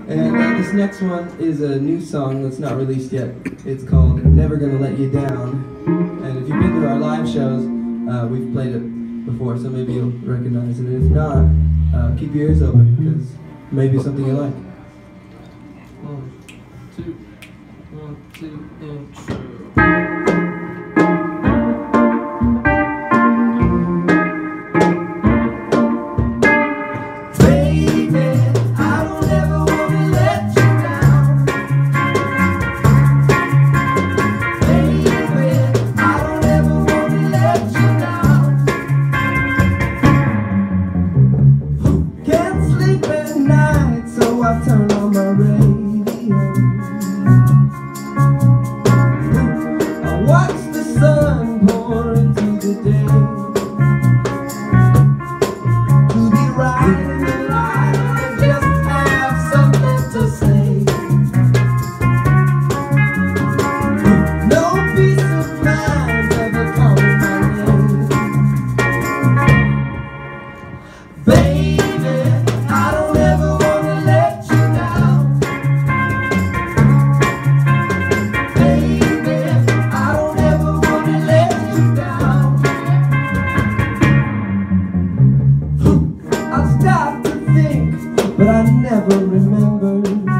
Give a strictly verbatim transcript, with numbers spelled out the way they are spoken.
And uh, this next one is a new song that's not released yet. It's called Never Gonna Let You Down. And if you've been to our live shows, uh, we've played it before, so maybe you'll recognize it. And if not, uh, keep your ears open, because maybe something you like. One, two, one, two, intro. I turn on my radio. I watch the sun pour into the day. To be right in the light, I just have something to say. No peace of mind ever calling my name. Baby, I don't ever wanna let you down. Baby, I don't ever wanna let you down. I stop to think, but I never remember.